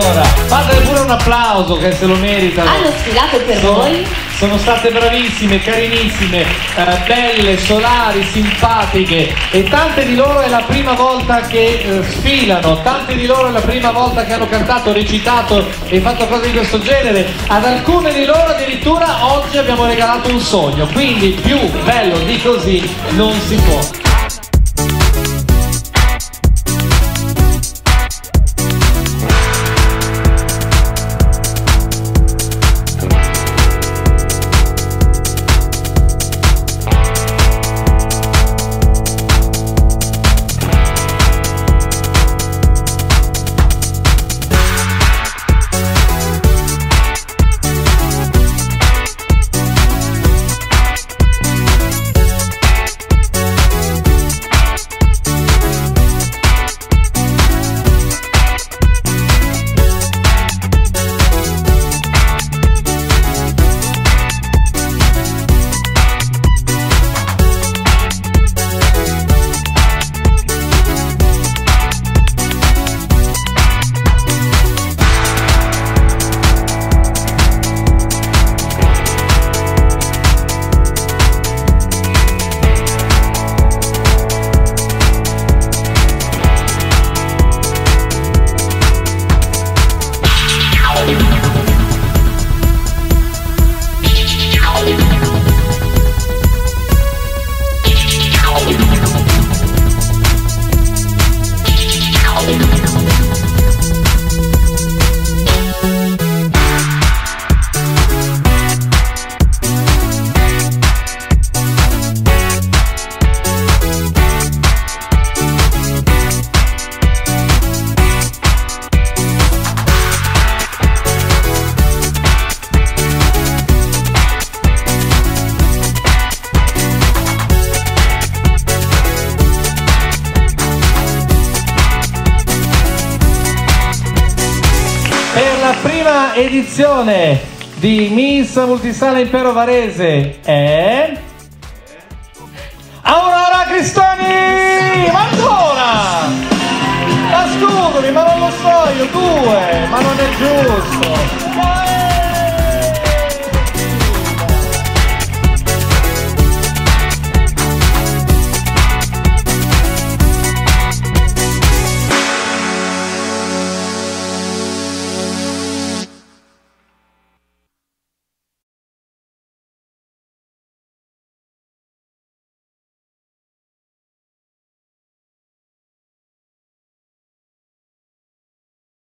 ancora. Fate pure un applauso che se lo meritano. Hanno sfilato per voi. Sono state bravissime, carinissime, belle, solari, simpatiche, e tante di loro è la prima volta che sfilano, tante di loro è la prima volta che hanno cantato, recitato e fatto cose di questo genere. Ad alcune di loro addirittura oggi abbiamo regalato un sogno, quindi più bello di così non si può. Prima edizione di Miss Multisala Impero Varese è Aurora Cristoni! Ma ancora! Ma scusami, ma non lo so io, due! Ma non è giusto!